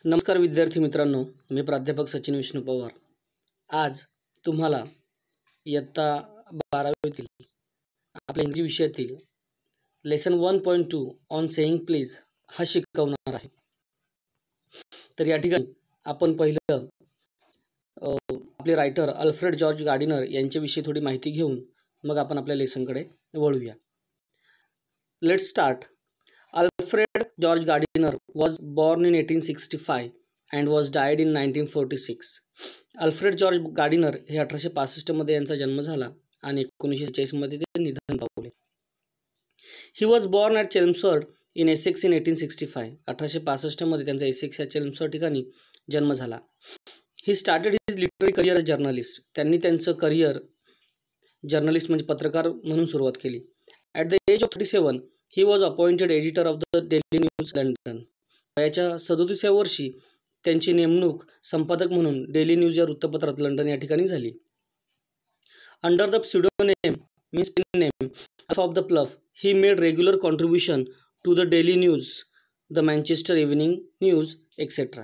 नमस्कार विद्यार्थी मित्रांनो, मी प्राध्यापक सचिन विष्णू पवार। आज तुम्हाला इयत्ता 12वीतील आपल्या इंग्रजी विषयातील लेसन 1.2 ऑन सेइंग प्लीज हा शिकवणार आहे। तर या ठिकाणी आपण पहिलं आपले रायटर अल्फ्रेड जॉर्ज गार्डिनर यांच्याविषयी थोडी माहिती घेऊन मग आपण आपल्या लेसनकडे वळूया। Let's start. Alfred George Gardiner was born in 1865 and was died in 1946. Alfred George Gardiner हे 1865 मध्ये यांचा जन्म झाला आणि 1946 मध्ये ते निधन पावले। He was born at Chelmsford in Essex in 1865. 1865 मध्ये त्यांचा एसेक्स या चेल्मसफर्ड ठिकाणी जन्म झाला। He started his literary career as journalist. त्यांनी त्यांचं करिअर जर्नलिस्ट म्हणजे पत्रकार म्हणून सुरुवात केली। At the age of 37 he was appointed editor of the Daily News London. वयाच्या 37व्या वर्षी त्यांची नेमणूक संपादक म्हणून डेली न्यूज या वृत्तपत्रात लंडन या ठिकाणी झाली। Under the pseudonym means pen name of the Plough he made regular contribution to the Daily News, the Manchester Evening News etcetera.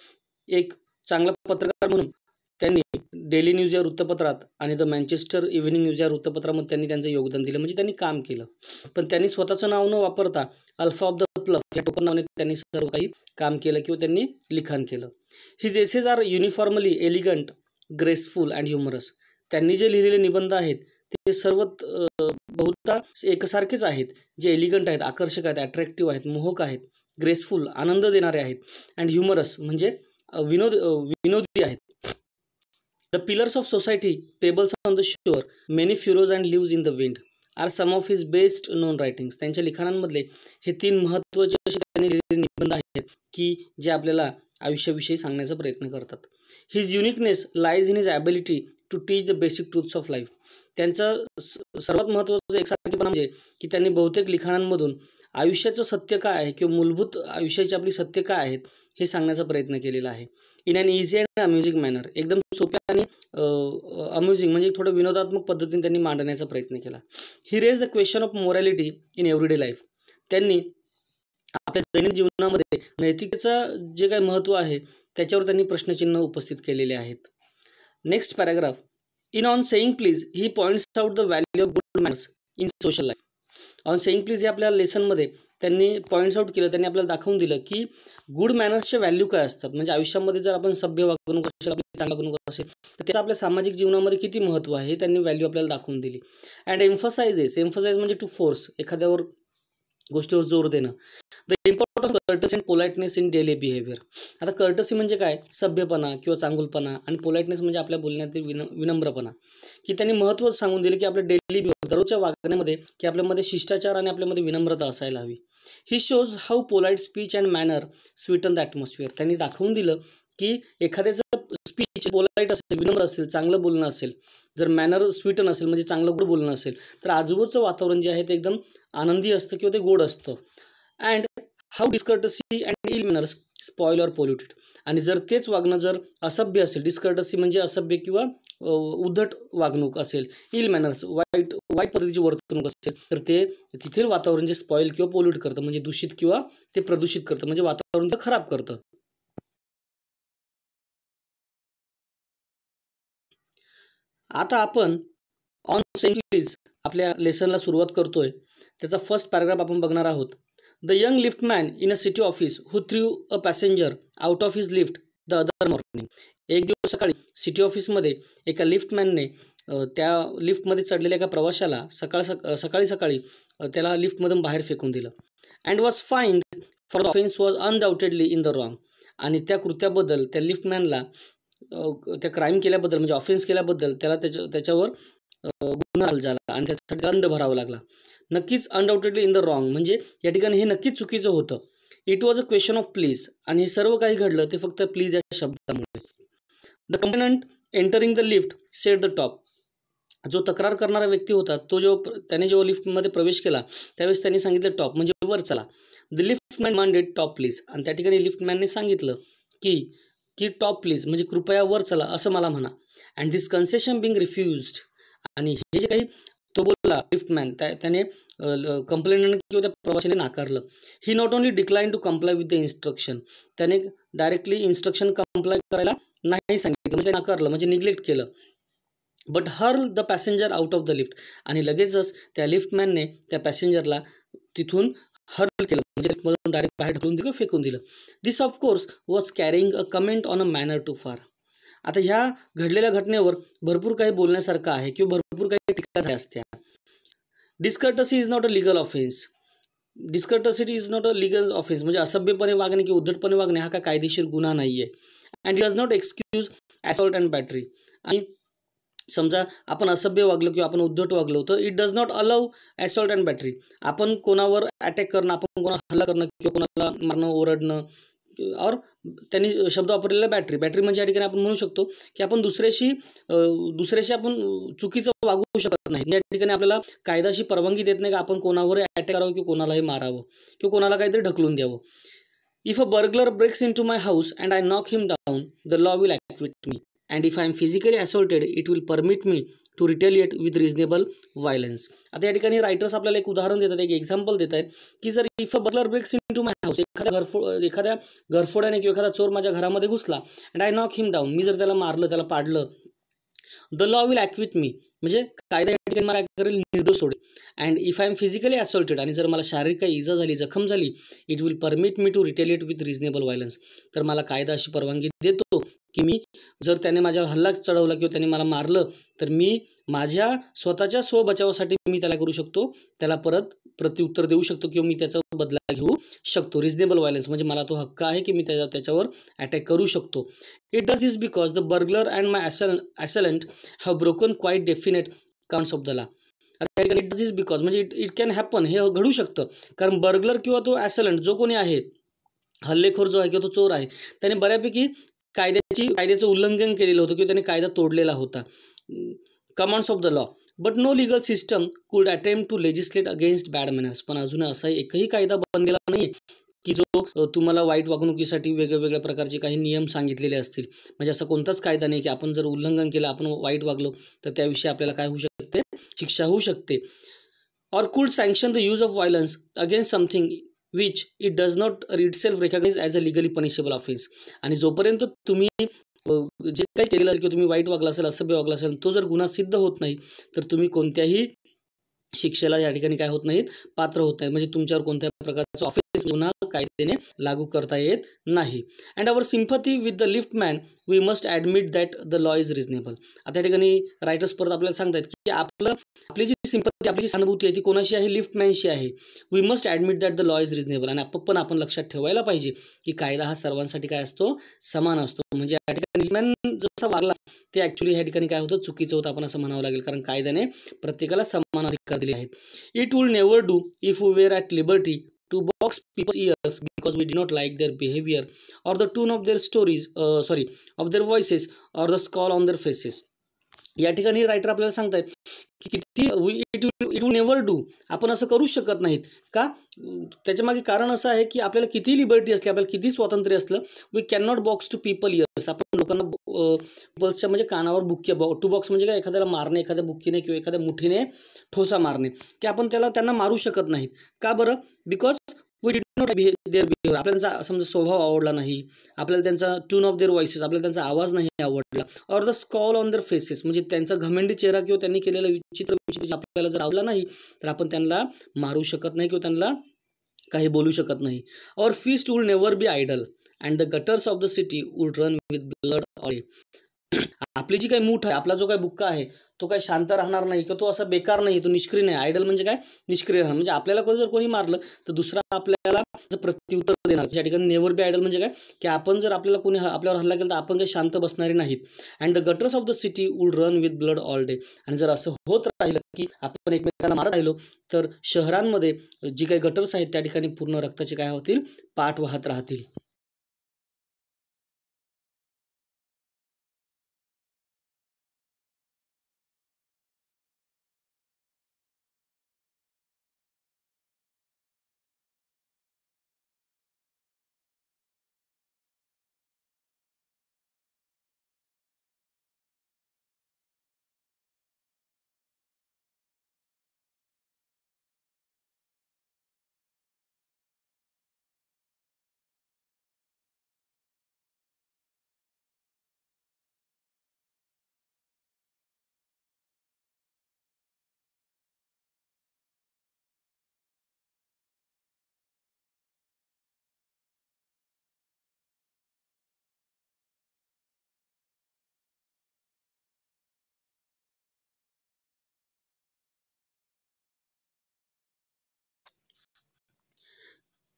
एक चांगला पत्रकार म्हणून त्यांनी डेली न्यूज या वृत्तपत्रात आणि द मँचेस्टर इव्हनिंग न्यूज या वृत्तपत्रामध्ये त्यांनी त्यांचं योगदान दिलं, म्हणजे त्यांनी काम केलं। पण त्यांनी स्वतःचं नाव न वापरता अल्फा ऑफ द प्लफ या टोपण नावाने त्यांनी सर्व काही काम केलं किंवा त्यांनी लिखाण केलं। His essays are uniformly elegant, graceful and humorous. त्यांनी जे लिहिलेले निबंध आहेत ते सर्व बहुधा एकसारखेच आहेत, जे एलिगंट आहेत, आकर्षक आहेत, अट्रॅक्टिव्ह आहेत, मोहक आहेत, ग्रेसफुल आनंद देणारे आहेत, अँड ह्युमरस म्हणजे विनोदी आहेत। The pillars of society, pebbles on the shore, many furrows and leaves in the wind are some of his best known writings. त्यांच्या लिखाणांमधले हे 3 महत्त्वाचे असे त्यांनी लिहिलेले निबंध आहेत की जे आपल्याला आयुष्याविषयी सांगण्याचा प्रयत्न करतात। His uniqueness lies in his ability to teach the basic truths of life. त्यांचं सर्वात महत्त्वाचं एकसारखेपणा म्हणजे की त्यांनी बहुतेक लिखाणांमधून आयुष्याचं सत्य काय आहे किंवा मूलभूत आयुष्याची आपली सत्य काय आहेत हे सांगण्याचा प्रयत्न केलेला आहे। In an easy and amusing manner, एकदम सोप्या आणि अम्युझिंग म्हणजे थोडं विनोदात्मक पद्धतीने त्यांनी मांडण्याचा प्रयत्न केला। He raise the question of morality in everyday life. त्यांनी आपल्या दैनंदिन जीवनामध्ये नैतिकतेचं जे काही महत्त्व आहे त्याच्यावर त्यांनी प्रश्नचिन्ह उपस्थित केलेले आहेत। Next paragraph. In on saying please he points out the value of good manners in social life. On saying please हे आपल्या लेसनमध्ये त्यांनी पॉईंट्स आउट केलं, त्यांनी आपल्याला दाखवून दिलं की गुड मॅनर्सचे व्हॅल्यू काय असतात, म्हणजे आयुष्यामध्ये जर आपण सभ्य वागणूक असेल, आपली चांगली वागणूक असेल तर त्याचं आपल्या सामाजिक जीवनामध्ये किती महत्त्व आहे हे त्यांनी व्हॅल्यू आपल्याला दाखवून दिली। अँड एम्फसाइज म्हणजे टू फोर्स, एखाद्यावर गोष्टीवर जोर देणं। The importance of courtesy and politeness in daily behaviour. आता कर्टसी म्हणजे काय, सभ्यपणा किंवा चांगुलपणा, आणि पोलाइटनेस म्हणजे आपल्या बोलण्यातील विनम्रपणा, की त्यांनी महत्त्व सांगून दिले की आपल्या डेली बिहेवियर दररोजच्या वागण्यामध्ये की आपल्यामध्ये शिष्टाचार आणि आपल्यामध्ये विनम्रता असायला हवी। He shows how polite speech and manner sweeten the atmosphere. त्यांनी दाखवून दिलं की एखाद्याचं स्पीच पोलाइट असेल, विनम्र असेल, चांगलं बोलणं असेल, जर मॅनर स्वीटन असेल म्हणजे चांगलं गोड बोलणं असेल तर आजूबाजूचं वातावरण जे आहे ते एकदम आनंदी असतं किंवा ते गोड असतं। And how discourtesy and ill manners spoil or polluted. आणि जर तेच वागणं जर असभ्य असेल, डिस्कर्टसी म्हणजे असभ्य किंवा उद्धट वागणूक असेल, इल मॅनर्स वाईट पद्धतीची वर्तणूक असेल तर ते तिथील वातावरण जे स्पॉइल किंवा पोल्यूट करतं, म्हणजे दूषित किंवा ते प्रदूषित करतं, म्हणजे वातावरण ते खराब करतं। आता आपण ऑन सेइंग प्लीज आपल्या लेसनला सुरुवात करतोय। त्याचा फर्स्ट पॅराग्राफ आपण बघणार आहोत। The young liftman in a city office who threw a passenger out of his lift the other morning. एक दिवस सकाळी सिटी ऑफिसमध्ये एका लिफ्टमॅनने त्या लिफ्टमध्ये चढलेल्या एका प्रवाशाला सकाळी त्याला लिफ्टमधून बाहेर फेकून दिलं. And was fined for the offence was undoubtedly in the wrong. आणि त्या कृत्याबद्दल त्या लिफ्टमॅनला त्या क्राईम केल्याबद्दल म्हणजे ऑफेन्स केल्याबद्दल त्याला त्याच्यावर गुन्हा झाला आणि त्यासाठी दंड भरावा लागला। नक्कीच अनडाऊटेडली इन द रॉंग म्हणजे या ठिकाणी हे नक्कीच चुकीचं होतं। It was a question of please. आणि हे सर्व काही घडलं ते फक्त प्लीज या शब्दामुळे। The complainant entering the lift said the top. जो तक्रार करणारा व्यक्ती होता तो त्याने जेव्हा लिफ्टमध्ये प्रवेश केला त्यावेळेस त्यांनी सांगितलं टॉप म्हणजे वर चला. The liftman demanded top please. आणि त्या ठिकाणी लिफ्टमॅनने सांगितलं की टॉप प्लीज म्हणजे कृपया वर चला असं मला म्हणा. And this concession being refused. आणि हे जे काही तो बोलला लिफ्टमॅन त्याने कंप्लेंट किंवा त्या प्रवाशाने नाकारलं. He not only decline to comply with the instruction. त्याने डायरेक्टली इन्स्ट्रक्शन कंप्लाय करायला नाही सांगितलं, म्हणजे नाकारलं, म्हणजे निग्लेक्ट केलं. But hurl the passenger out of the lift, आणि लगेचच त्या लिफ्टमॅनने त्या पॅसेंजरला तिथून हर्ल केलं, म्हणजे लिफ्टमधून डायरेक्ट बाहेर ढकलून दिलं, फेकून दिलं. This of course was carrying a comment on a manner too far. आता ह्या घडलेल्या घटनेवर भरपूर काही बोलण्यासारखं आहे किंवा भरपूर काही टीका झाल्या असत्या. Discourtesy is not a legal offence. Discourtesy is not a legal offence, म्हणजे असभ्यपणे वागणे किंवा उद्धटपणे वागणे हा काय कायदेशीर गुन्हा नाही आहे. And it does not excuse assault and battery. आणि समजा आपण असभ्य वागलो किंवा आपण उद्धट वागलो तर it does not allow assault and battery. आपण कोणावर अटॅक करणं, आपण कोणावर हल्ला करणं किंवा कोणाला मारणं, ओरडणं, और त्यांनी शब्द वापरलेला बॅटरी म्हणजे या ठिकाणी आपण म्हणू शकतो की आपण दुसऱ्याशी आपण चुकीचं वागू शकत नाही. या ठिकाणी आपल्याला कायदाशी परवानगी देत नाही की आपण कोणावर अटॅक करावं किंवा कोणालाही मारावं किंवा कोणाला काहीतरी ढकलून द्यावं. If a burglar breaks into my house and I knock him down, the law will act with me, and if I am physically assaulted it will permit me to retaliate with reasonable violence. आता या ठिकाणी writers आपल्याला एक उदाहरण देतात, एक example देत आहेत की जर if a burglar breaks into my house, एखाद्या घरफोड्याने किंवा एखादा चोर माझ्या घरामध्ये घुसला, and I knock him down, मी जर त्याला मारलं, त्याला पाडलं, the law will act with me, म्हणजे कायदा या ठिकाणी मला करेल, निर्दोष सोडेल. And if I am physically assaulted, आणि जर मला शारीरिक काही इजा झाली, जखम झाली, it will permit me to retaliate with reasonable violence, तर मला कायदा अशी परवानगी देतो की मी जर त्याने माझ्यावर हल्ला चढवला किंवा त्याने मला मारलं तर मी माझ्या स्वतःच्या स्वबचावासाठी मी त्याला करू शकतो, त्याला परत प्रत्युत्तर देऊ शकतो किंवा मी त्याचा बदला घेऊ शकतो. रिजनेबल व्हायलन्स म्हणजे मला तो हक्क आहे की मी त्याच्यावर अटॅक करू शकतो. It does this because the burglar and my assailant have broken quite definite counts of the law. आता इट डज दिस बिकॉज म्हणजे इट कॅन हॅपन, हे घडू शकतं, कारण बर्गलर किंवा तो असॅलंट जो कोणी आहे, हल्लेखोर जो आहे किंवा तो चोर आहे, त्याने बऱ्यापैकी कायद्याचं उल्लंघन केलेलं होतं किंवा त्याने कायदा तोडलेला होता, commands of the law. But no legal system could attempt to legislate against bad manners. पण अजून असा एकही कायदा बनलेला नाही की जो तुम्हाला वाईट वागणुकीसाठी वेगवेगळ्या प्रकारचे काही नियम सांगितलेले असतील. म्हणजे असा कोणताच कायदा नाही की आपण जर उल्लंघन केलं, आपण वाईट वागलो तर त्याविषयी आपल्याला काय होऊ शकते, शिक्षा होऊ शकते. Or could sanction the use of violence against something which it does not itself recognise as a legally punishable offence. आणि जोपर्यंत तुम्ही जे काही केलेलं किंवा तुम्ही वाईट वागला असेल, असभ्य वागला असेल, तो जर गुन्हा सिद्ध होत नाही तर तुम्ही कोणत्याही शिक्षेला या ठिकाणी काय होत नाहीत, पात्र होत नाहीत. म्हणजे तुमच्यावर कोणत्याही प्रकारचा ऑफेन्स गुन्हा कायद्याने लागू करता येत नाही. And our sympathy with the lift man we must admit that the law is reasonable. आता या ठिकाणी रायटर्स परत आपल्याला सांगतात की आपली जी सिम्पथी, आपली जी सहानुभूती आहे ती कोणाशी आहे, लिफ्टमॅनशी आहे. We must admit that the law is reasonable. आणि आपण लक्षात ठेवायला पाहिजे की कायदा हा सर्वांसाठी काय असतो, समान असतो. म्हणजे या ठिकाणी लिफ्टमॅन जसा वागला ते ॲक्च्युली या ठिकाणी काय होतं, चुकीचं होतं, आपण असं म्हणावं लागेल, कारण कायद्याने प्रत्येकाला समान अधिकार दिले आहेत. It would never do if we were at liberty to box people's ears because we do not like their behavior or the tone of their stories, of their voices or the scowl on their faces. या ठिकाणी writer आपल्याला सांगतायत की किती it will never do, आपण असं करूच शकत नाहीत का. त्याच्यामागे कारण असं आहे की आपल्याला किती लिबर्टी असली, आपल्याला किती स्वातंत्र्य असलं, we can not box to people ears, आपण लोकांना पल्सच्या म्हणजे कानावर बुक्के, टू बॉक्स म्हणजे काय, एखाद्याला मारणे, एखाद्या बुक्कीने किंवा एखाद्या मुठीने ठोसा मारणे, की आपण त्यांना मारू शकत नाहीत. का बरं? Because we did not their behaviour, आपल्याला त्यांचा समजा स्वभाव आवडला नाही, आपल्याला त्यांचा ट्यून ऑफ देअर व्हॉइसेस, आपल्याला त्यांचा आवाज नाही आवडला, or the scowl on their faces, म्हणजे त्यांचा घमेंडी चेहरा किंवा त्यांनी केलेला विचित्र आपल्याला जर आवडला नाही तर आपण त्यांना मारू शकत नाही किंवा त्यांना काही बोलू शकत नाही. Our fist would never be idle and the gutters of the city would run with blood all. आपली जी काही मूठ आहे, आपला जो काही बुक्का आहे तो काही शांत राहणार नाही किंवा तो असा बेकार नाही, तो निष्क्रिय नाही. आयडल म्हणजे काय, निष्क्रिय राहणं. म्हणजे आपल्याला जर कोणी मारलं तर दुसरा आपल्याला प्रत्युत्तर देणार. या ठिकाणी नेव्हर बी आयडल म्हणजे काय, की आपण जर आपल्याला कोणी आपल्यावर हल्ला केला तर आपण काही शांत बसणारे नाहीत. And the gutters of the city would run with blood all day. आणि जर असं होत राहिलं की आपण एकमेकांना मारत राहिलो तर शहरांमध्ये जी काही गटर्स आहेत त्या ठिकाणी पूर्ण रक्ताचे काय होतील, पाठ वाहत राहतील.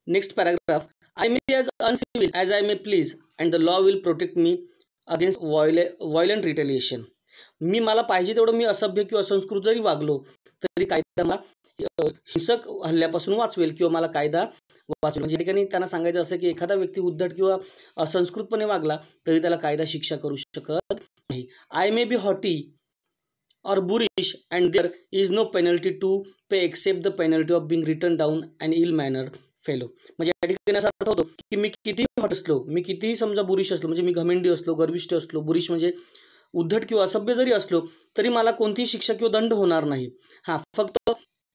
Next paragraph, I may be as uncivil as I may please and the law will protect me against violent retaliation. मला पाहिजे तेवढं मी असभ्य किंवा असंस्कृत जरी वागलो तरी कायदा मला हिंसक हल्ल्यापासून वाचवेल किंवा मला कायदा वाचवेल. म्हणजे ठिकाणी त्यांना सांगायचं असं की एखादा व्यक्ती उद्धट किंवा असंस्कृतपणे वागला तरी त्याला कायदा शिक्षा करू शकत नाही. I may be haughty or boorish and there is no penalty to pay except the penalty of being written down an ill mannered fellow. म्हणजे या ठिकाणी असा अर्थ होतो की मी कितीही हॉट असलो, मी कितीही समजा बुरिश असलो, म्हणजे मी घमेंडी असलो, गर्विष्ठ असलो, बुरिश म्हणजे उद्धट किंवा असभ्य जरी असलो तरी मला कोणतीही शिक्षा किंवा दंड होणार नाही. हां, फक्त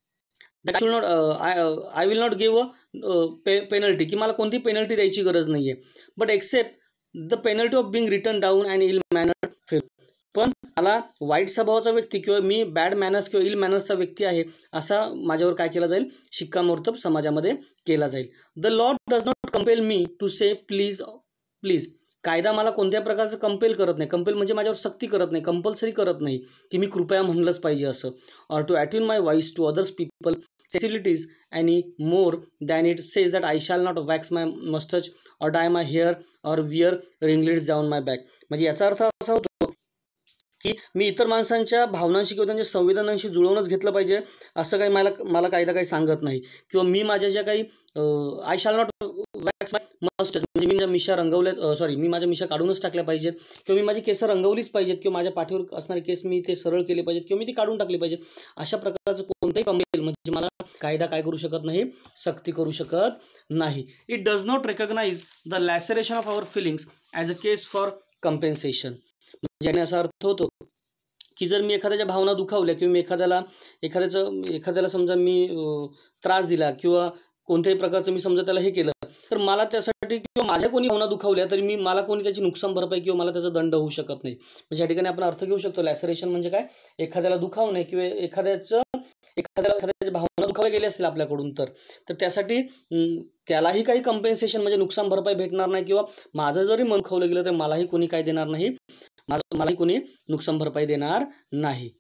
I will not give a penalty, की मला कोणती पेनल्टी द्यायची गरज नाही आहे. But except the penalty of being written down and ill mannered fellow. पण मला वाईट स्वभावाचा व्यक्ती किंवा मी बॅड मॅनर्स किंवा इल मॅनर्सचा व्यक्ती आहे असा माझ्यावर काय केला जाईल, शिक्कामोर्तब समाजामध्ये केला जाईल. The law does not compel me to say please please. कायदा मला कोणत्या प्रकारचं कंपेल करत नाही. कंपेल म्हणजे माझ्यावर सक्ती करत नाही, कंपल्सरी करत नाही की मी कृपया म्हणलंच पाहिजे असं. Or to attune my voice to others people sensibilities any more than it says that I shall not wax my mustache or dye my hair or wear ringlets down my back. म्हणजे याचा अर्थ असा होतो की मी इतर माणसांच्या भावनांशी किंवा त्यांच्या संवेदनांशी जुळवूनच घेतलं पाहिजे असं काही मला कायदा काही सांगत नाही. किंवा मी माझ्या ज्या काही आय शाल नॉट वॅक्स माय मस्टच म्हणजे मी माझ्या मिशा रंगवल्या मी माझ्या मिशा काढूनच टाकल्या पाहिजेत किंवा मी माझी केसं रंगवलीच पाहिजेत किंवा माझ्या पाठीवर असणारे केस मी ते सरळ केले पाहिजेत किंवा मी ती काढून टाकली पाहिजेत. अशा प्रकारचं कोणतंही कंपेल म्हणजे मला कायदा काय करू शकत नाही, सक्ती करू शकत नाही. It does not recognise the laceration of our feelings as a case for compensation. म्हणजे असा अर्थ होतो की जर मी एखाद्याच्या भावना दुखावल्या किंवा मी एखाद्याला समजा मी त्रास दिला किंवा कोणत्याही प्रकारचं मी समजा त्याला हे केलं तर मला त्यासाठी किंवा माझ्या कोणी भावना दुखावल्या तरी मला कोणी त्याची नुकसान भरपाई किंवा मला त्याचा दंड होऊ शकत नाही. म्हणजे या ठिकाणी आपण अर्थ घेऊ शकतो लॅसरेशन म्हणजे काय, एखाद्याला दुखावणे किंवा एखाद्याच्या भावना दुखावल्या गेल्या असतील आपल्याकडून तर त्यासाठी त्यालाही काही कंपेन्सेशन म्हणजे नुकसान भरपाई भेटणार नाही किंवा माझं जरी मन दुखावलं गेलं तर मलाही कोणी काय देणार नाही, मलाही कोणी नुकसान भरपाई देणार नाही.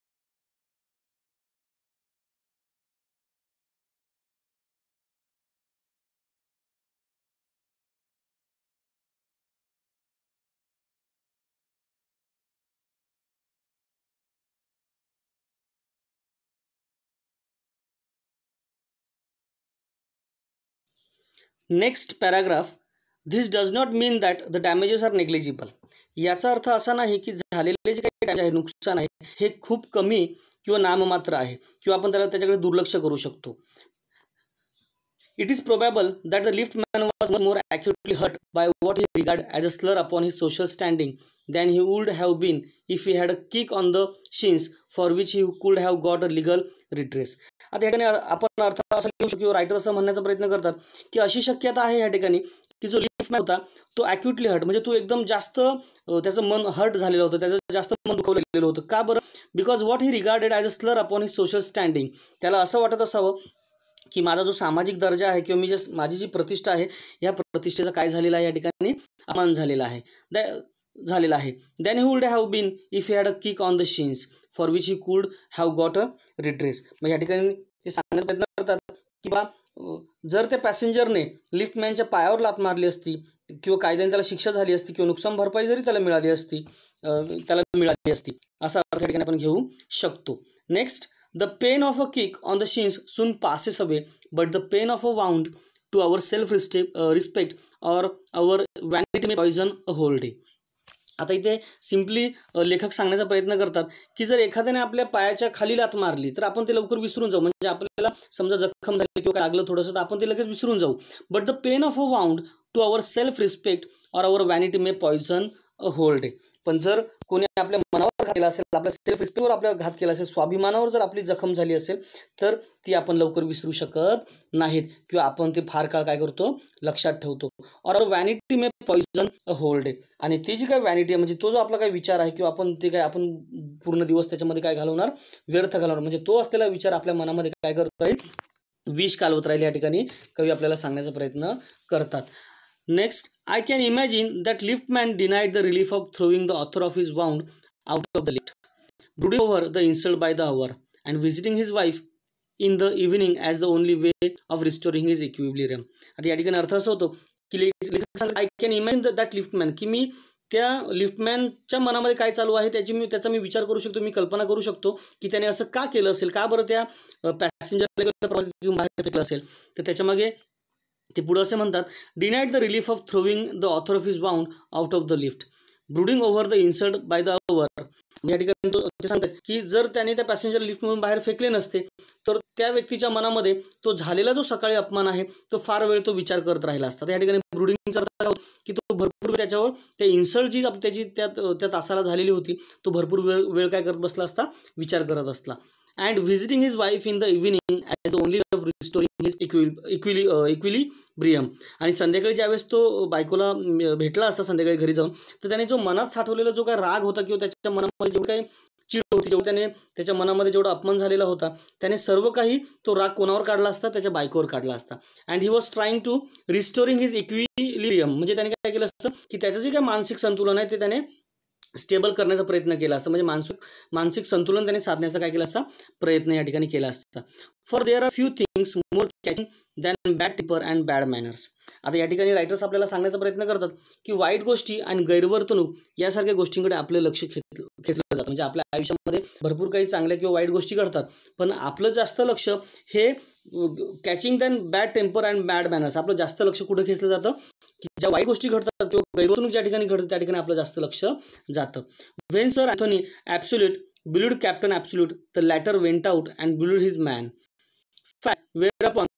Next paragraph, this does not mean that the damages are negligible. याचा अर्थ असा नाही की झालेले जे काही आहे नुकसान आहे हे खूप कमी किंवा नाममात्र आहे किंवा आपण त्याच्याकडे दुर्लक्ष करू शकतो. It is probable that the lift man was more accurately hurt by what he regard as a slur upon his social standing than he would have been if he had a kick on the shins for which he could have got a legal redress. आता या ठिकाणी आपण अर्थ असा घेऊ शकतो, writer असं म्हणण्याचा प्रयत्न करतात की अशी शक्यता आहे या ठिकाणी की जो लिफ्टमॅन होता तो ॲक्युटली हर्ट म्हणजे तो एकदम जास्त त्याचं मन हर्ट झालेलं होतं, त्याचं जास्त मन दुखवलेलं होतं. का बरं? Because what he regarded as a slur upon his social standing. त्याला असं वाटत असावं की माझा जो सामाजिक दर्जा आहे किंवा माझी जी प्रतिष्ठा आहे या प्रतिष्ठेचा काय झालेला आहे या ठिकाणी अपमान झालेला आहे. Than he would have been if he had a kick on the shins for which he could have got a retrace. मग या ठिकाणी ते सांगण्याचा प्रयत्न करतात की बा जर त्या पॅसेंजरने लिफ्टमॅनच्या पायावर लात मारली असती किंवा कायद्याने त्याला शिक्षा झाली असती किंवा नुकसान भरपाई जरी त्याला मिळाली असती असा अर्थ या ठिकाणी आपण घेऊ शकतो. Next, the pain of a kick on the shins soon passes away but the pain of a wound to our self respect or our vanity may poison a whole day. आता इथे सिम्पली लेखक सांगण्याचा प्रयत्न करतात की जर एखाद्याने आपल्या पायाच्या खाली लात मारली तर आपण ते लवकर विसरून जाऊ. म्हणजे आपल्याला समजा जखम झाली किंवा लागलं थोडंसं तर आपण ते लगेच विसरून जाऊ. But the pain of a wound to our self respect or our vanity may poison a whole day. पण जर कोणी आपल्या मनावर घात केला असेल, आपल्या सेल्फ रिस्पेक्टवर आपल्या घात केला असेल, स्वाभिमानावर जर आपली जखम झाली असेल तर ती आपण लवकर विसरू शकत नाहीत किंवा आपण ते फार काळ काय करतो, लक्षात ठेवतो. Or vanity may poison a whole day. आणि ती जी काय वॅनिटी आहे म्हणजे तो जो आपला काही विचार आहे किंवा आपण पूर्ण दिवस त्याच्यामध्ये काय घालवणार, व्यर्थ घालवणार. म्हणजे तो असलेला विचार आपल्या मनामध्ये काय करत राहील, विष कालवत राहील. या ठिकाणी कवी आपल्याला सांगण्याचा प्रयत्न करतात. Next, I can imagine that liftman denied the relief of throwing the author of his wound out of the lift, brooding over the insult by the hour, and visiting his wife in the evening as the only way of restoring his equilibrium. आता या ठिकाणी अर्थ असं होतो की लेखक सांगतात, I can imagine that lift man, की मी त्या लिफ्टमॅनच्या मनामध्ये काय चालू आहे त्याचा मी विचार करू शकतो, मी कल्पना करू शकतो की त्याने असं का केलं असेल, का बरं त्या पॅसेंजरला बाहेर फेकलं असेल. तर त्याच्यामागे ते पुढं असे म्हणतात, denied the relief of throwing the author of his wound out of the lift, brooding over the insult by the hour. या ठिकाणी ते सांगतात की जर त्याने त्या पॅसेंजर लिफ्टमधून बाहेर फेकले नसते तर त्या व्यक्तीच्या मनामध्ये तो झालेला जो सकाळी अपमान आहे तो फार वेळ तो विचार करत राहिला असता. तर या ठिकाणी ब्रुडिंगचा अर्थ की तो भरपूर त्याच्यावर त्या इन्सल्ट जी त्याची त्या तासाला झालेली होती तो भरपूर वेळ काय करत बसला असता, विचार करत असला. And visiting his wife in the evening as the only way of restoring his equilibrium. आणि संध्याकाळी ज्यावेळेस तो बायकोला भेटला असता संध्याकाळी घरी जाऊन, तर त्याने जो मनात साठवलेला जो काय राग होता किंवा त्याच्या मनामध्ये जेवढं काही चिड होती, जेवढं त्याने त्याच्या मनामध्ये जेवढा अपमान झालेला होता त्याने सर्व काही तो राग कोणावर काढला असता, त्याच्या बायकोवर काढला असता. And he was trying to restoring his equilibrium, म्हणजे त्याने काय केलं असतं की त्याचं जे काही मानसिक संतुलन आहे ते त्याने स्टेबल करण्याचा प्रयत्न केला असता, म्हणजे मानसिक संतुलन त्याने साधण्याचा काय केला असता, प्रयत्न या ठिकाणी केला असता. For there are few things more catching than bad temper and bad manners. आता या ठिकाणी रायटर्स आपल्याला सांगण्याचा प्रयत्न करतात की वाईट गोष्टी आणि गैरवर्तणूक यासारख्या गोष्टींकडे आपलं लक्ष खेचलं जातं. म्हणजे आपल्या आयुष्यामध्ये भरपूर काही चांगल्या किंवा वाईट गोष्टी घडतात, पण आपलं जास्त लक्ष हे catching than bad temper and bad manners, आपलं जास्त लक्ष कुठं खेचलं जातं की ज्या वाईट गोष्टी घडतात किंवा गैरवर्तणूक ज्या ठिकाणी घडतं त्या ठिकाणी आपलं जास्त लक्ष जातं. When Sir Anthony Absolute believed Captain Absolute, the latter went out and believed his man. Whereupon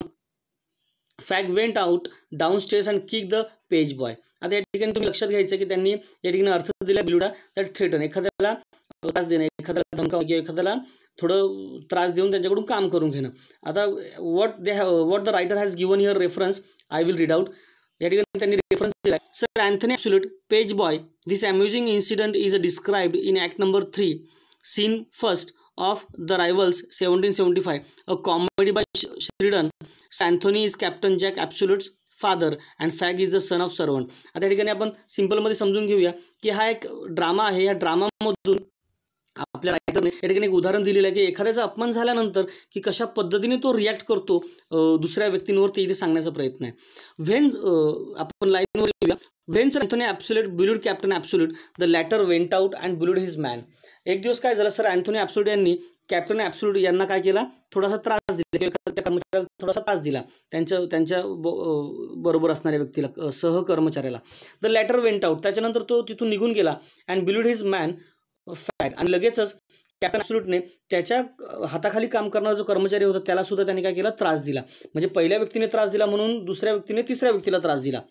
Fag went out downstairs and kicked the page boy. आता या ठिकाणी तुम्ही लक्षात घ्यायचं की त्यांनी या ठिकाणी अर्थ दिला बिलुडा दॅट थ्रेटन, एखाद्याला त्रास देणं, एखाद्याला धमकावणं किंवा एखाद्याला थोडं त्रास देऊन त्यांच्याकडून काम करून घेणं. आता what the writer has given here reference, I will read out. या ठिकाणी त्यांनी रेफरन्स दिला, Sir Anthony Absolute page boy. This amusing incident is described in act number 3 scene first of The Rivals 1775, a comedy by Sheridan. Anthony is Captain Jack Absolute's father and Fag is the son of servant. आता या ठिकाणी आपण सिंपलमध्ये समजून घेऊया की हा एक drama आहे. या ड्रामामधून आपल्या रायटरने या ठिकाणी एक उदाहरण दिलेलं आहे की एखाद्याचा अपमान झाल्यानंतर की कशा पद्धतीने तो रिॲक्ट करतो दुसऱ्या व्यक्तींवरती, इथे सांगण्याचा प्रयत्न आहे. व्हेन आपण लाईनवर येऊया. When Sir Anthony Absolute believed Captain Absolute, the latter went out and believed his man. एक दिवस काय झालं, सर अँथोनी ॲब्सोल्यूट यांनी कॅप्टन ॲब्सोल्यूट यांना काय केला, थोडासा त्रास दिला किंवा त्या कर्मचाऱ्याला थोडासा त्रास दिला, त्यांच्या बरोबर असणाऱ्या व्यक्तीला, सहकर्मचाऱ्याला. द लॅटर वेंट आउट, त्याच्यानंतर तो तिथून निघून गेला. And believed his man Fag, आणि लगेचच कॅप्टन ॲब्सोल्यूटने त्याच्या हाताखाली काम करणारा जो कर्मचारी होता त्याला सुद्धा त्याने काय केला, त्रास दिला. म्हणजे पहिल्या व्यक्तीने त्रास दिला म्हणून दुसऱ्या व्यक्तीने तिसऱ्या व्यक्तीला त्रास दिला.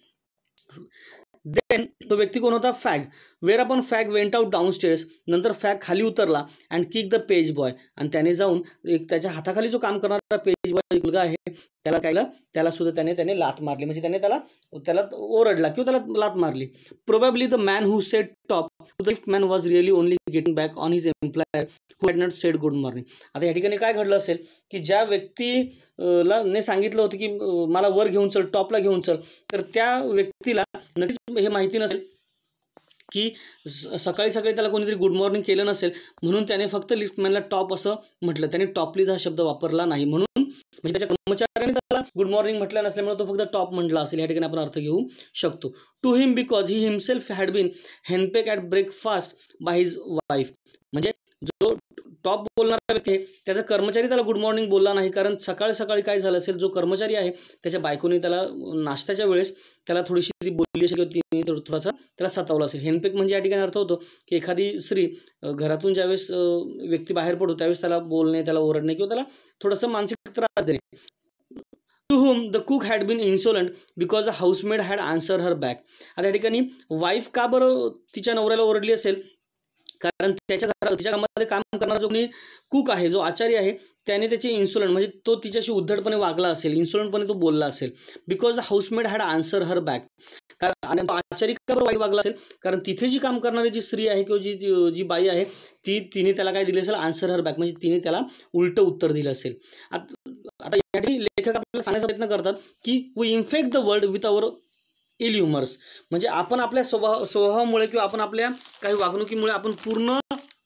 देन तो व्यक्ती कोण होता, फॅग. वेअर आपण फॅग वेंट आउट डाऊनस्टेअर्स, नंतर फॅग खाली उतरला and kick the page boy, आणि त्याने जाऊन एक त्याच्या हाताखाली जो काम करणारा पेज बॉय मुलगा आहे त्याला काय केलं, त्याला सुद्धा त्याने लात मारली, म्हणजे त्याने त्याला ओरडला किंवा त्याला लात मारली. Probably the man who said top to the lift man was really only getting back on his employer who had not said good morning. आता या ठिकाणी काय घडलं असेल की ज्या व्यक्तीला ने सांगितलं होतं की मला वर घेऊन चल, टॉपला घेऊन चल, तर त्या व्यक्तीला नक्कीच हे माहिती नसेल की सकाळी त्याला कोणीतरी गुड मॉर्निंग केलं नसेल, म्हणून त्याने फक्त लिफ्टमॅनला टॉप असं म्हटलं. त्याने टॉप प्लीज हा शब्द वापरला नाही, म्हणून म्हणजे त्याच्या कर्मचाऱ्याने त्याला गुड मॉर्निंग म्हटलं नसल्यामुळे तो फक्त टॉप म्हटला असेल. या ठिकाणी आपण अर्थ घेऊ शकतो. To him because he himself had been henpeck at breakfast by his wife, म्हणजे जो टॉप बोलणारा व्यक्ती आहे त्याचा कर्मचारी त्याला गुड मॉर्निंग बोलला नाही, कारण सकाळी काय झालं असेल, जो कर्मचारी आहे त्याच्या बायकोने त्याला नाश्त्याच्या वेळेस त्याला थोडीशी ती बोलली असेल किंवा तिने थोडासा त्याला सतावलं असेल. हेनपेक म्हणजे या ठिकाणी अर्थ होतो की एखादी स्त्री घरातून ज्यावेळेस व्यक्ती बाहेर पडतो त्यावेळेस त्याला बोलणे, त्याला ओरडणे किंवा त्याला थोडंसं मानसिक त्रास देणे. To whom the cook had been insolent because the housemaid had answered her back. आता या ठिकाणी वाईफ का बरं तिच्या नवऱ्याला ओरडली असेल, कारण तिच्या कामामध्ये काम करणारा जो कोणी कुक आहे, जो आचारी आहे, त्याने त्याची इन्सोलंट म्हणजे तो तिच्याशी उद्धटपणे वागला असेल, इन्सोलंटपणे तो बोलला असेल. Because the housemaid had answer her back, आणि तो आचारी का बरं वाईट वागला असेल, कारण तिथे जी काम करणारी जी स्त्री आहे किंवा जी बाई आहे तिने त्याला काय दिलं असेल, आन्सर हर बॅक, म्हणजे तिने त्याला उलटं उत्तर दिलं असेल. आता यासाठी लेखक आपल्याला सांगण्याचा प्रयत्न करतात की we infect the world with our ill humours, म्हणजे आपण आपल्या स्वभावामुळे किंवा आपण आपल्या काही वागणुकीमुळे आपण पूर्ण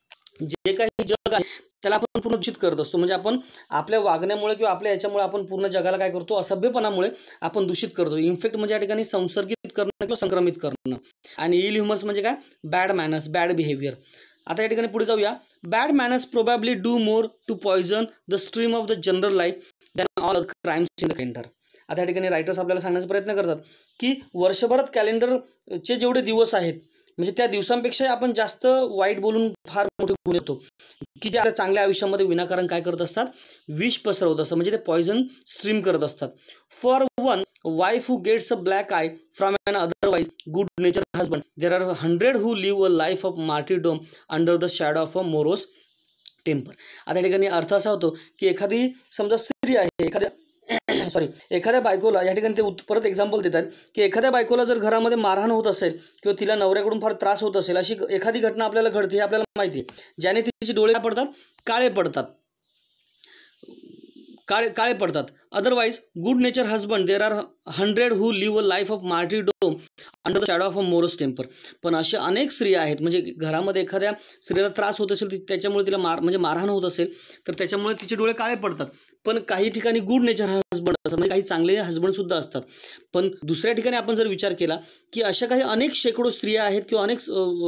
जे काही जग आहे त्याला आपण पूर्ण दूषित करत असतो. म्हणजे आपण आपल्या वागण्यामुळे किंवा आपल्या याच्यामुळे आपण पूर्ण जगाला काय करतो, असभ्यपणामुळे आपण दूषित करतो. इन्फेक्ट म्हणजे या ठिकाणी संसर्गित करणं किंवा संक्रमित करणं. आणि इल ह्युमर्स म्हणजे काय, बॅड मॅनर्स, बॅड बिहेवियर. आता या ठिकाणी पुढे जाऊया. Bad manners probably do more to poison the stream of the general life than all crimes in the calendar. आता या ठिकाणी रायटर्स आपल्याला सांगण्याचा प्रयत्न करतात की वर्षभरात कॅलेंडरचे जेवढे दिवस आहेत म्हणजे त्या दिवसांपेक्षा आपण जास्त वाईट बोलून फार मोठे गुण येतो की जे आपल्या चांगल्या आयुष्यामध्ये विनाकारण काय करत असतात, विष पसरवत असतात. म्हणजे ते पॉइझन स्ट्रीम करत असतात. For one wife who gets a black eye from an otherwise good nature husband there are 100 who live a life of martyrdom under the shadow of a morose temper. आता या ठिकाणी अर्थ असा होतो की एखादी समजा स्त्री आहे, एखाद्या बायकोला या ठिकाणी ते परत एक्झाम्पल देतात की एखाद्या बायकोला जर घरामध्ये मारहाण होत असेल किंवा तिला नवऱ्याकडून फार त्रास होत असेल, अशी एखादी घटना आपल्याला घडते हे आपल्याला माहिती आहे, ज्याने तिचे डोळे पडतात, काळे पडतात. Otherwise good nature husband there are 100 who live a life of martyrdom under the shadow of a morose temper. पण अशा अनेक स्त्रिया आहेत म्हणजे घरामध्ये एखाद्या स्त्रीला त्रास होत असेल, त्याच्यामुळे तिला म्हणजे मारहाण होत असेल तर त्याच्यामुळे तिचे डोळे काळे पडतात. पण काही ठिकाणी गुड नेचर हजबंड असतात, म्हणजे काही चांगले हजबंडसुद्धा असतात. पण दुसऱ्या ठिकाणी आपण जर विचार केला की अशा काही अनेक शेकडो स्त्रिया आहेत किंवा अनेक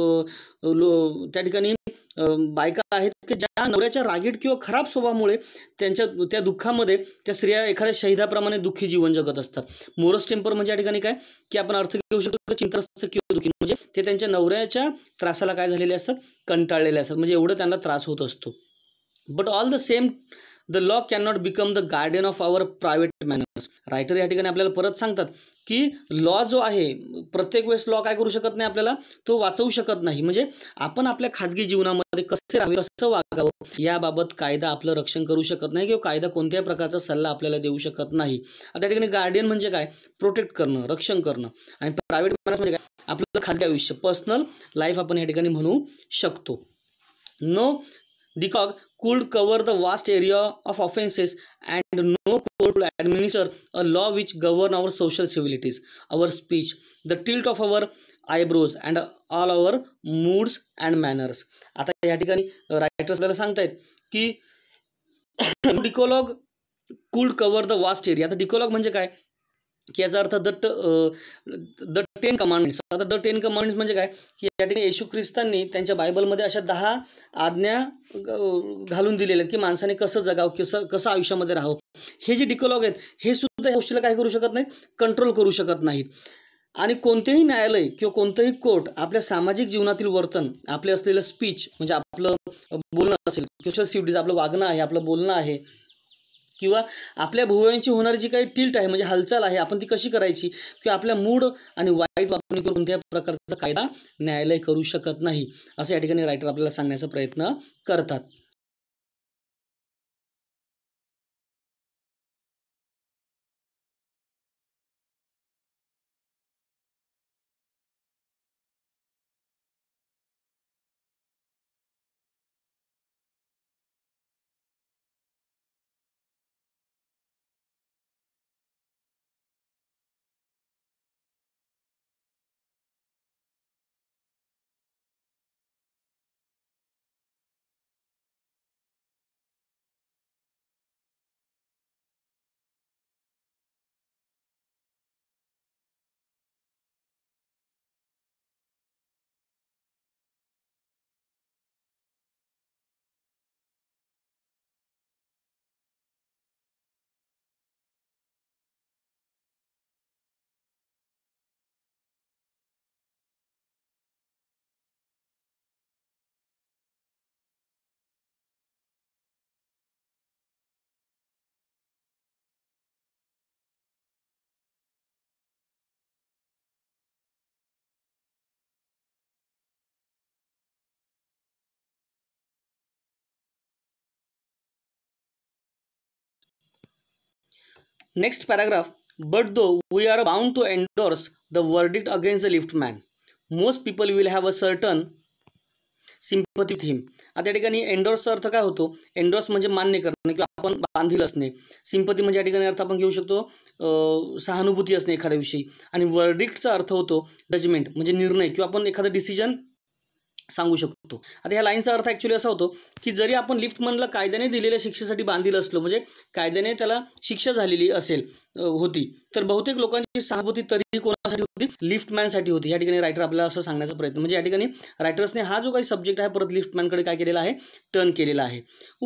त्या ठिकाणी बायका आहेत की ज्या नवऱ्याच्या रागीट किंवा खराब स्वभावामुळे त्या दुःखामध्ये त्या स्त्रिया एखाद्या शहीदाप्रमाणे दुःखी जीवन जगत असतात. मोरोस टेम्पर म्हणजे या ठिकाणी काय की आपण अर्थ घेऊ शकतो चिंताग्रस्त किंवा दुःखी, म्हणजे ते त्यांच्या नवऱ्याच्या त्रासाला काय झालेले असतात, कंटाळलेले असतात, म्हणजे एवढं त्यांना त्रास होत असतो. But all the same the law can not become the guardian of our private manners. Writer या ठिकाणी आपल्याला परत सांगतात की लॉ जो आहे प्रत्येक वेळेस लॉ काय करू शकत नाही, आपल्याला तो वाचवू शकत नाही. म्हणजे आपण आपल्या खाजगी जीवनामध्ये कसे राहावे, कसं वागावं याबाबत कायदा आपलं रक्षण करू शकत नाही किंवा कायदा कोणत्याही प्रकारचा सल्ला आपल्याला देऊ शकत नाही. आता या ठिकाणी गार्डियन म्हणजे काय, प्रोटेक्ट करणं, रक्षण करणं. आणि प्रायव्हेट मॅनर्स म्हणजे काय, आपलं खाजगी आयुष्य, पर्सनल लाईफ आपण या ठिकाणी म्हणू शकतो. No decalogue could cover the vast area of offenses and no court to administer a law which govern our social civilities, our speech, the tilt of our eyebrows and all our moods and manners. आता या ठिकाणी writers आपल्याला सांगतायत की डिकोलॉग could cover the vast area. आता डिकोलॉग म्हणजे काय की याचा अर्थ द 10 कमांडमेंट्स. आता द 10 कमांडमेंट्स म्हणजे काय की या ठिकाणी येशू ख्रिस्तांनी त्यांच्या बायबलमध्ये अशा 10 आज्ञा घालून दिलेल्या आहेत की माणसाने कसं जगावं, कसं आयुष्यामध्ये राहावं. हे जे डिकोलॉग आहेत हे सुद्धा या गोष्टीला काय करू शकत नाहीत, कंट्रोल करू शकत नाहीत. आणि कोणतेही न्यायालय किंवा कोणतंही कोर्ट आपल्या सामाजिक जीवनातील वर्तन, आपले असलेलं स्पीच म्हणजे आपलं बोलणं असेल, सोशल सिव्हिटीज आपलं वागणं आहे, आपलं बोलणं आहे, किंवा आपल्या भोवयांची होणारी जी काही टिल्ट आहे म्हणजे हालचाल आहे आपण ती कशी करायची, किंवा आपल्या मूड आणि वाईट वागणुकीवर कोणत्याही प्रकारचा कायदा न्यायालय करू शकत नाही, असं या ठिकाणी रायटर आपल्याला सांगण्याचा प्रयत्न करतात. Next paragraph. But though we are bound to endorse the verdict against the lift man, most people will have a certain sympathy with him. आता या ठिकाणी एंडोर्सचा अर्थ काय होतो, एंडोर्स म्हणजे मान्य करणं किंवा आपण बांधील असणे. सिंपती म्हणजे या ठिकाणी अर्थ आपण घेऊ शकतो सहानुभूती असणे एखाद्याविषयी. आणि वर्डिक्टचा अर्थ होतो जजमेंट म्हणजे निर्णय किंवा आपण एखादा डिसिजन सांगू शकतो. आता ह्या लाईनचा अर्थ ॲक्च्युली असा होतो की जरी आपण लिफ्टमनला कायद्याने दिलेल्या शिक्षेसाठी बांधील असलो, म्हणजे कायद्याने त्याला शिक्षा झालेली असेल होती, तर बहुतेक लोकांची सहानुभूती तरीही कोणासाठी होती? लिफ्टमॅनसाठी होती. या ठिकाणी रायटर आपल्याला असं सांगण्याचा प्रयत्न, म्हणजे या ठिकाणी रायटर्सने हा जो काही सब्जेक्ट आहे परत लिफ्टमॅनकडे काय केलेला आहे? टर्न केलेला आहे.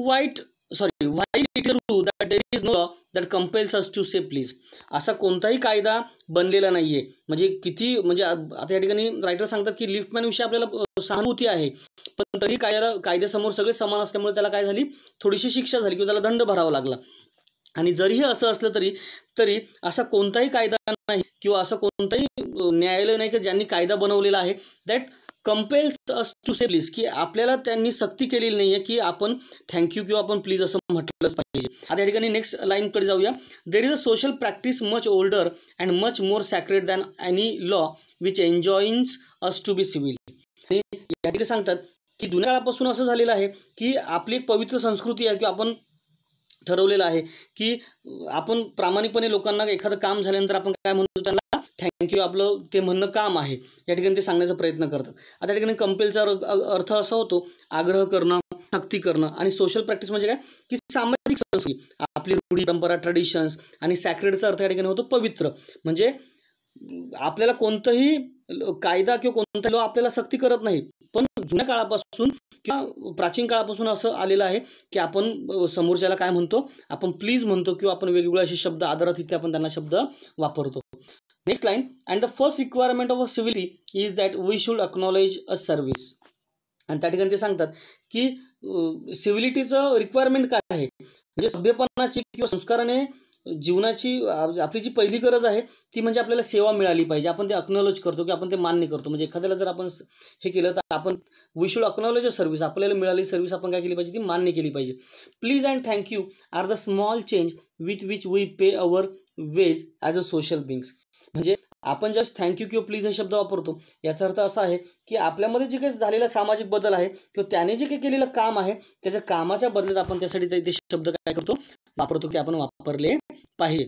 While it is true that there is no law that compels us to say please. असा कोणताही कायदा बनलेला नाहीये. म्हणजे किती, म्हणजे आता या ठिकाणी रायटर सांगतात की लिफ्टमॅनविषयी आपल्याला सहानुभूती आहे, पण तरी कायद्यासमोर सगळे समान असल्यामुळे त्याला काय झाली? थोडीशी शिक्षा झाली किंवा त्याला दंड भरावा लागला. आणि जरीही असं असलं तरी असा कोणताही कायदा नाही किंवा असं कोणताही न्यायालय नाही की ज्यांनी कायदा बनवलेला आहे that compels us to say please, की आपल्याला त्यांनी सक्ती केलेली नाही आहे की आपण थँक्यू किंवा आपण प्लीज असं म्हटलंच पाहिजे. आता या ठिकाणी नेक्स्ट लाईनकडे जाऊया. There is a social practice much older and much more sacred than any law which enjoins us to be civil. आणि या ठिकाणी सांगतात की जुन्या काळापासून असं झालेलं आहे की आपली एक पवित्र संस्कृती आहे किंवा आपण ठरवलेलं आहे की आपण प्रामाणिकपणे लोकांना एखादं काम झाल्यानंतर आपण काय म्हणतो? त्यांना थँक्यू, आपलं ते म्हणणं काम आहे. या ठिकाणी ते सांगण्याचा प्रयत्न करतात. आता या ठिकाणी कंपेलचा अर्थ असा होतो आग्रह करणं, सक्ती करणं. आणि सोशल प्रॅक्टिस म्हणजे काय? की सामाजिक संस्कृती, आपली रूढी परंपरा, ट्रेडिशन्स. आणि सॅक्रेडचा अर्थ या ठिकाणी होतो पवित्र. म्हणजे आपल्याला कोणतंही कायदा किंवा कोणता लॉ आपल्याला सक्ती करत नाही, पण जुन्या काळापासून किंवा प्राचीन काळापासून असं आलेलं आहे की आपण समोरच्याला काय म्हणतो? आपण प्लीज म्हणतो किंवा आपण वेगवेगळे असे शब्द आदरातिथ्य आपण त्यांना शब्द वापरतो. Next line. And the first requirement of a civility is that we should acknowledge a service. आणि त्या ठिकाणी ते सांगतात की सिव्हिलिटीचं रिक्वायरमेंट काय आहे? म्हणजे सभ्यपणाची किंवा संस्काराने जीवनाची आपली जी पहिली गरज आहे ती म्हणजे आपल्याला सेवा मिळाली पाहिजे. आपण ते अक्नॉलेज करतो की आपण ते मान्य करतो. म्हणजे एखाद्याला जर आपण हे केलं तर आपण we should acknowledge a service, आपल्याला मिळाली सर्व्हिस आपण काय केली पाहिजे? ती मान्य केली पाहिजे. Please and thank you are the small change with which we pay our way as a social beings. म्हणजे आपण जस्ट थँक्यू किंवा प्लीज हे शब्द वापरतो, याचा अर्थ असा आहे की आपल्यामध्ये जे काही झालेला सामाजिक बदल आहे किंवा त्याने जे काही केलेलं काम आहे त्याच्या कामाच्या बदल्यात आपण त्यासाठी ते शब्द काय करतो? वापरतो, की आपण वापरले पाहिजे.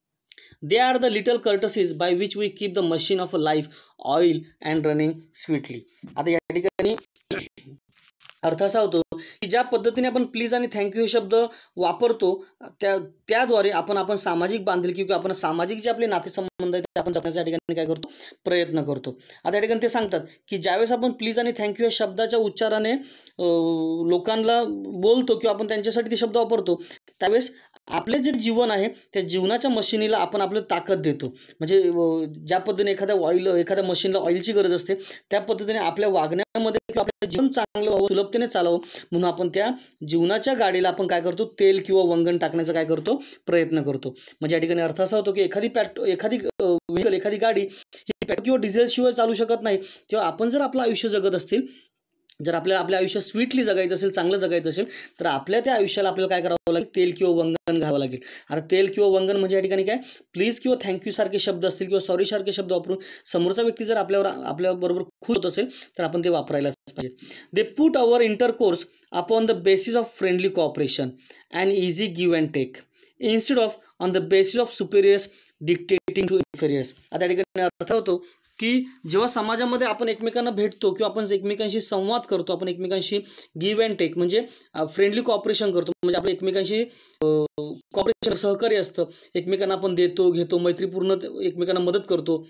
They are the little courtesies by which we keep the machine of life oil and running sweetly. आता या ठिकाणी अर्थ असा होतो की ज्या पद्धतीने आपण प्लीज आणि थँक्यू हे शब्द वापरतो त्याद्वारे आपण सामाजिक बांधिलकी किंवा आपण सामाजिक जे आपले नातेसंबंध आहेत ते आपण जपण्याच्या ठिकाणी काय करतो? प्रयत्न करतो. आता या ठिकाणी ते सांगतात की ज्यावेळेस आपण प्लीज आणि थँक्यू या शब्दाच्या उच्चाराने लोकांना बोलतो किंवा आपण त्यांच्यासाठी ते शब्द वापरतो, त्यावेळेस आपले जे जीवन आहे त्या जीवनाच्या मशिनीला आपण आपलं ताकद देतो. म्हणजे ज्या पद्धतीने एखाद्या मशीनला ऑइलची गरज असते त्या पद्धतीने आपल्या वागण्यामध्ये किंवा आपलं जीवन चांगलं व्हावं, सुलभतेने चालावं म्हणून आपण त्या जीवनाच्या गाडीला आपण काय करतो? तेल किंवा वंगण टाकण्याचा काय करतो? प्रयत्न करतो. म्हणजे या ठिकाणी अर्थ असा होतो की एखादी व्हेकल, एखादी गाडी ही पेट्रोल किंवा डिझेलशिवाय चालू शकत नाही. तेव्हा आपण जर आपलं आयुष्य जगत असतील, जर आपल्याला आपलं आयुष्य स्वीटली जगायचं असेल, चांगलं जगायचं असेल, तर आपल्या त्या आयुष्याला आपल्याला काय करावं लागेल? तेल किंवा वंगण घालावं लागेल. आता तेल किंवा वंगण म्हणजे या ठिकाणी काय? प्लीज किंवा थँक्यू सारखे शब्द असतील किंवा सॉरी सारखे शब्द वापरून समोरचा व्यक्ती जर आपल्याबरोबर खुश होत असेल तर आपण ते वापरायलाच पाहिजे. They put our intercourse upon the basis of friendly cooperation and easy give and take instead of on the basis of superiors dictating to inferiors. आता या ठिकाणी अर्थ होतो की जेव्हा समाजामध्ये आपण एकमेकांना भेटतो किंवा आपण एकमेकांशी संवाद करतो, आपण एकमेकांशी गिव्ह अँड टेक म्हणजे फ्रेंडली कॉपरेशन करतो, म्हणजे आपण एकमेकांशी कॉपरेशन सहकार्य असतं, एकमेकांना आपण देतो घेतो, मैत्रीपूर्ण एकमेकांना मदत करतो,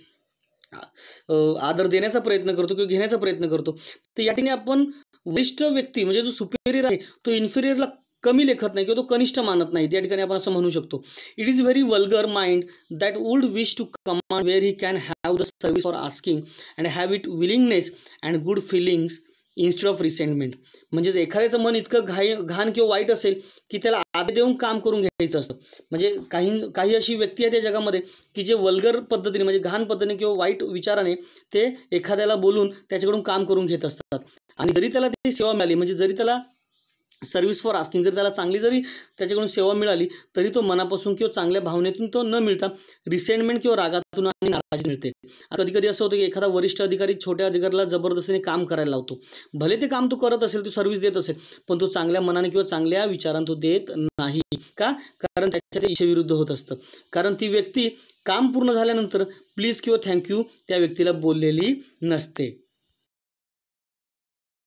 आदर देण्याचा प्रयत्न करतो किंवा घेण्याचा प्रयत्न करतो. तर या ठिकाणी आपण वरिष्ठ व्यक्ती म्हणजे जो सुपेरियर आहे तो इन्फेरियरला कमी लेखत नाही किंवा तो कनिष्ठ मानत नाही. या ठिकाणी आपण असं म्हणू शकतो. It is very vulgar mind that would wish to command where he can have the service for asking and have it willingness and good feelings instead of resentment. म्हणजेच एखाद्याचं मन इतकं घाण किंवा वाईट असेल की त्याला आदर देऊन काम करून घ्यायचं असतं. म्हणजे काही अशी व्यक्ती आहे त्या जगामध्ये की जे वल्गर पद्धतीने म्हणजे घाण पद्धतीने किंवा वाईट विचाराने ते एखाद्याला बोलून त्याच्याकडून काम करून घेत असतात. आणि जरी त्याला ती सेवा मिळाली, म्हणजे जरी त्याला सर्व्हिस फॉर आस्किंग जर त्याला चांगली जरी त्याच्याकडून सेवा मिळाली तरी तो मनापासून किंवा चांगल्या भावनेतून तो न मिळता रिसेंटमेंट किंवा रागातून आणि नाराजी मिळते. कधी कधी असं होतं की एखादा वरिष्ठ अधिकारी छोट्या अधिकाऱ्याला जबरदस्तीने काम करायला लावतो. भले ते काम तो करत असेल, तो सर्व्हिस देत असेल, पण तो चांगल्या मनाने किंवा चांगल्या विचाराने तो देत नाही. का? कारण त्याच्या इच्छेविरुद्ध होत असतं. कारण ती व्यक्ती काम पूर्ण झाल्यानंतर प्लीज किंवा थँक्यू त्या व्यक्तीला बोललेली नसते.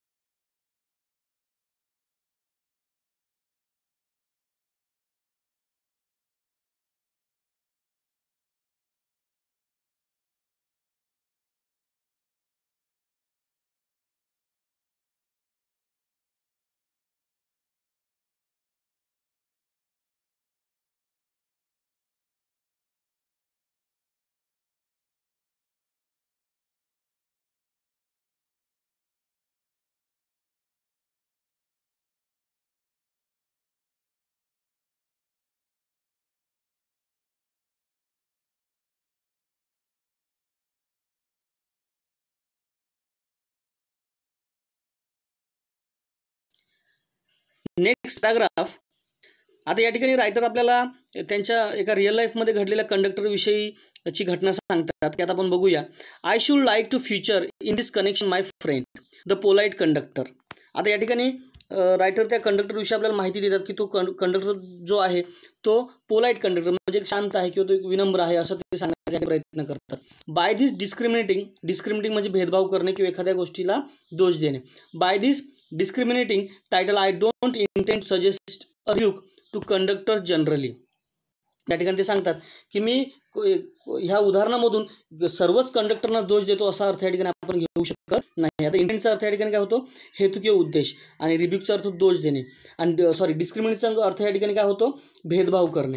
Next paragraph. आता या ठिकाणी रायटर आपल्याला त्यांच्या एका रिअल लाईफमध्ये घडलेल्या कंडक्टरविषयीची घटना सांगतात की आता आपण बघूया. I should like to feature in this connection my friend the polite conductor. आता या ठिकाणी रायटर त्या कंडक्टरविषयी आपल्याला माहिती देतात की तो कंडक्टर जो आहे तो पोलाईट कंडक्टर म्हणजे शांत आहे किंवा तो एक विनम्र आहे असं ते सांगण्याचा प्रयत्न करतात. बाय दिस डिस्क्रिमिनेटिंग म्हणजे भेदभाव करणे किंवा एखाद्या गोष्टीला दोष देणे. By this discriminating title I don't intend suggest a rebuke to conductors generally. त्या ठिकाणी ते सांगतात की मी ह्या उदाहरणामधून सर्वच कंडक्टरना दोष देतो असा अर्थ या ठिकाणी आपण घेऊ शकत नाही. आता इंटेंटचा अर्थ या ठिकाणी काय होतो, हेतू किंवा उद्देश, आणि रिब्यूकचा अर्थ दोष देणे, आणि डिस्क्रिमिनेटचा अर्थ या ठिकाणी काय होतो, भेदभाव करणे.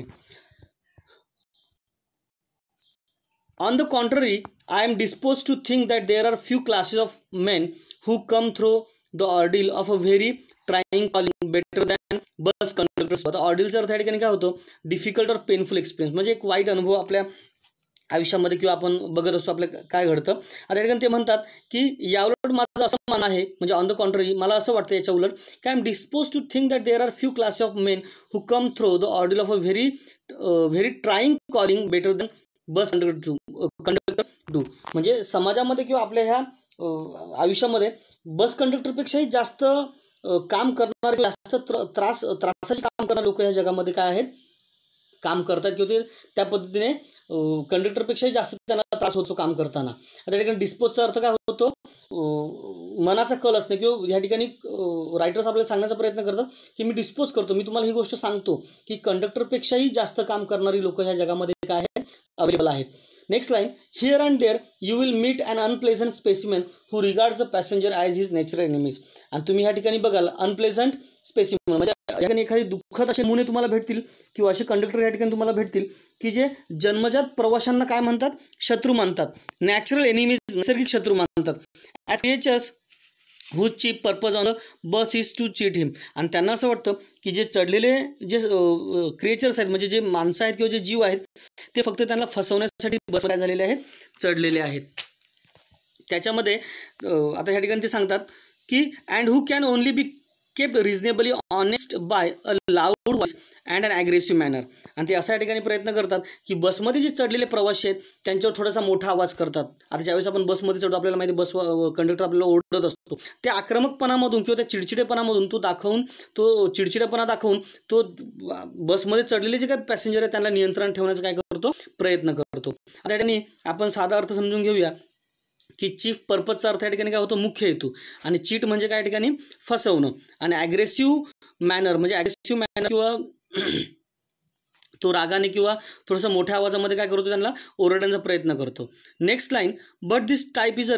On the contrary I am dispose to think that there are few classes of men who come through the ordeal of a very trying calling better than bus conductors. आता ऑर्डिलचा अर्थ या ठिकाणी काय होतो, डिफिकल्ट और पेनफुल एक्सपिरियन्स म्हणजे एक वाईट अनुभव आपल्या आयुष्यामध्ये किंवा आपण बघत असतो आपल्या काय घडतं. आता या ठिकाणी ते म्हणतात की याउलट माझं असं मान आहे, म्हणजे ऑन द कॉन्ट्ररी मला असं वाटतं याच्या उलट की I am dispose to think that there are few classes of men who come through the ordeal of a very trying calling better than bus conductor do. म्हणजे समाजामध्ये किंवा आपल्या ह्या आयुष्यामध्ये बस कंडक्टरपेक्षाही जास्त काम करणारे, जास्त त्रासाचे काम करणारे लोक ह्या जगामध्ये काय आहेत, काम करतात किंवा ते त्या पद्धतीने कंडक्टरपेक्षाही जास्त त्यांना त्रास होतो काम करताना. आता या ठिकाणी डिस्पोजचा अर्थ काय होतो, मनाचा कल असणे, किंवा या ठिकाणी रायटर्स आपल्याला सांगण्याचा प्रयत्न करतात की मी डिस्पोज करतो, मी तुम्हाला ही गोष्ट सांगतो की कंडक्टरपेक्षाही जास्त काम करणारी लोक ह्या जगामध्ये काय आहेत, अवेलेबल आहेत. Next line. Here and there you will meet an unpleasant specimen who regards the passenger as his natural enemies. आणि तुम्ही ह्या ठिकाणी बघाल अनप्लेझंट स्पेसिमेन म्हणजे या ठिकाणी एखादी दुःखद असे नमुने तुम्हाला भेटतील किंवा असे कंडक्टर या ठिकाणी तुम्हाला भेटतील की जे जन्मजात प्रवाशांना काय म्हणतात, शत्रू मानतात. नॅचरल एनिमीज नैसर्गिक शत्रू मानतात. As creatures whose chief purpose on the bus is to cheat him. आणि त्यांना असं वाटतं की जे चढलेले जे क्रिएचर्स आहेत म्हणजे जे माणसं आहेत किंवा जे जीव आहेत ते फक्त त्यांना फसवण्यासाठी बसमध्ये झालेले आहेत, चढलेले आहेत. त्याच्यामध्ये आता ह्या ठिकाणी ते सांगतात की and who can only be kept reasonably honest by a loud voice and an aggressive manner. आणि ते अशा या ठिकाणी प्रयत्न करतात की बसमध्ये जे चढलेले प्रवासी आहेत त्यांच्यावर थोडासा मोठा आवाज करतात. आता ज्यावेळेस आपण बसमध्ये चढतो आपल्याला माहिती बस कंडक्टर आपल्याला ओरडत असतो, त्या आक्रमकपणामधून किंवा त्या चिडचिडेपणामधून तो चिडचिडेपणा दाखवून तो बसमध्ये चढलेले जे काही पॅसेंजर आहेत त्यांना नियंत्रण ठेवण्याचा काय करतो, प्रयत्न करतो. आता या ठिकाणी आपण साधा अर्थ समजून घेऊया की चीफ पर्पजचा अर्थ या ठिकाणी काय होतो, मुख्य हेतू, आणि चीट म्हणजे काय ठिकाणी फसवणं, आणि ॲग्रेसिव्ह मॅनर म्हणजे ॲग्रेसिव्ह मॅनर किंवा तो रागाने किंवा थोडंसं मोठ्या आवाजामध्ये काय करतो, त्यांना ओरडण्याचा प्रयत्न करतो. Next line. But this type is a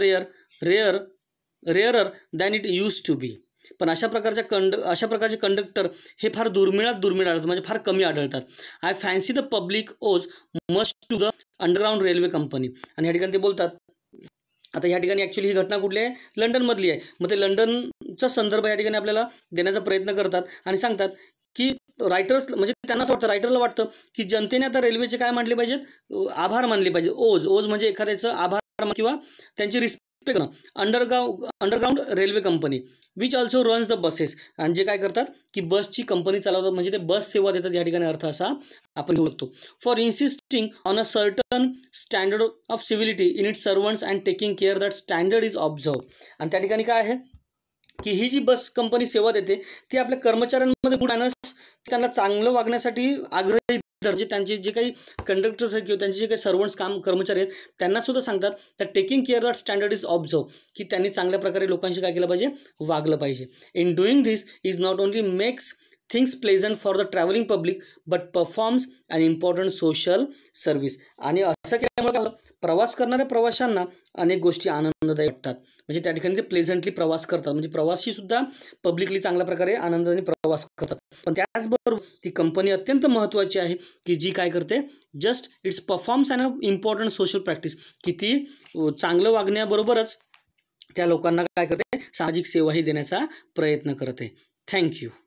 rarer than it use to be. पण अशा प्रकारचे कंडक्टर हे फार दुर्मिळात आढळतात, म्हणजे फार कमी आढळतात. I fancy the public owes must to the underground railway company. आणि ह्या ठिकाणी ते बोलतात, आता ह्या ठिकाणी ॲक्च्युली ही घटना कुठली आहे, लंडनमधली आहे. मग ते लंडनचा संदर्भ या ठिकाणी आपल्याला देण्याचा प्रयत्न करतात आणि सांगतात की रायटर्स म्हणजे त्यांना असं वाटतं, रायटरला वाटतं की जनतेने आता रेल्वेचे काय मानले पाहिजेत, आभार मानले पाहिजे. ओज म्हणजे एखाद्याचं आभार किंवा त्यांची respect. Underground railway company which also runs the buses. आणि जे काय करतात की बसची कंपनी चालवतात, म्हणजे ते बस सेवा देतात. या ठिकाणी अर्थ असा आपण घेऊ शकतो. For insisting on a certain standard of civility in its servants and taking care that standard is observe. आणि त्या ठिकाणी काय आहे की ही जी बस कंपनी सेवा देते ती आपल्या कर्मचाऱ्यांमध्ये गुड मॅनर्स, त्यांना चांगलं वागण्यासाठी आग्रही, म्हणजे त्यांचे जे काही कंडक्टर्स आहेत किंवा त्यांचे जे काही सर्वंट्स कर्मचारी आहेत त्यांना सुद्धा सांगतात तर taking care that standard is observe, की त्यांनी चांगल्या प्रकारे लोकांशी काय केलं पाहिजे, वागलं पाहिजे. In doing this is not only makes things pleasant for the travelling public but performs an important social service. आणि असं केल्यामुळे काय, प्रवास करणाऱ्या प्रवाशांना अनेक गोष्टी आनंददायी वाटतात, म्हणजे त्या ठिकाणी ते प्लेझंटली प्रवास करतात, म्हणजे प्रवासी सुद्धा पब्लिकली चांगल्या प्रकारे आनंदाने प्रवास करतात. पण त्याचबरोबर ती कंपनी अत्यंत महत्त्वाची आहे की जी काय करते, just its performs an important social practice, की ती चांगलं वागण्याबरोबरच त्या लोकांना काय करते, सामाजिक सेवाही देण्याचा प्रयत्न करते. थँक्यू.